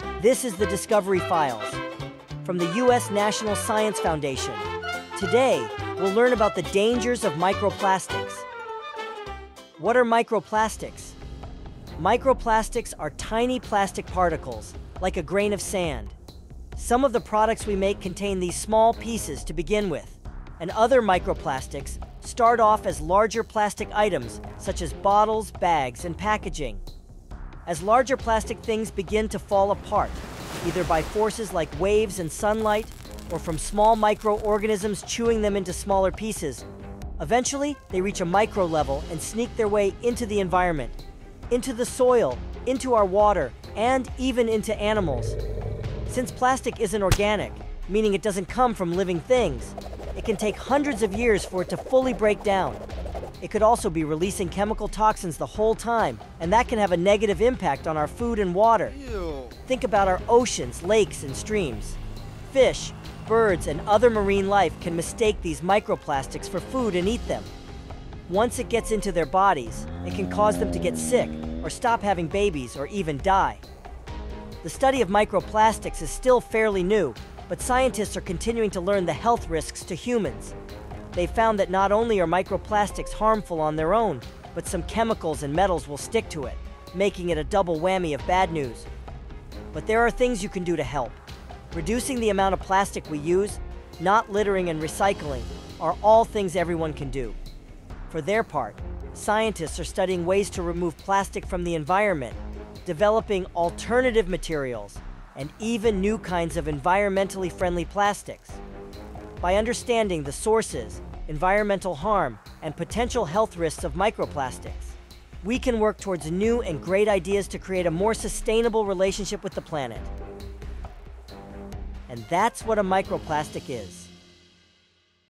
This is the Discovery Files from the U.S. National Science Foundation. Today, we'll learn about the dangers of microplastics. What are microplastics? Microplastics are tiny plastic particles, like a grain of sand. Some of the products we make contain these small pieces to begin with, and other microplastics start off as larger plastic items, such as bottles, bags, and packaging. As larger plastic things begin to fall apart, either by forces like waves and sunlight, or from small microorganisms chewing them into smaller pieces, eventually they reach a micro level and sneak their way into the environment, into the soil, into our water, and even into animals. Since plastic isn't organic, meaning it doesn't come from living things, it can take hundreds of years for it to fully break down. It could also be releasing chemical toxins the whole time, and that can have a negative impact on our food and water. Ew. Think about our oceans, lakes, and streams. Fish, birds, and other marine life can mistake these microplastics for food and eat them. Once it gets into their bodies, it can cause them to get sick, or stop having babies, or even die. The study of microplastics is still fairly new, but scientists are continuing to learn the health risks to humans. They found that not only are microplastics harmful on their own, but some chemicals and metals will stick to it, making it a double whammy of bad news. But there are things you can do to help. Reducing the amount of plastic we use, not littering and recycling, are all things everyone can do. For their part, scientists are studying ways to remove plastic from the environment, developing alternative materials, and even new kinds of environmentally friendly plastics. By understanding the sources, environmental harm, and potential health risks of microplastics, we can work towards new and great ideas to create a more sustainable relationship with the planet. And that's what a microplastic is.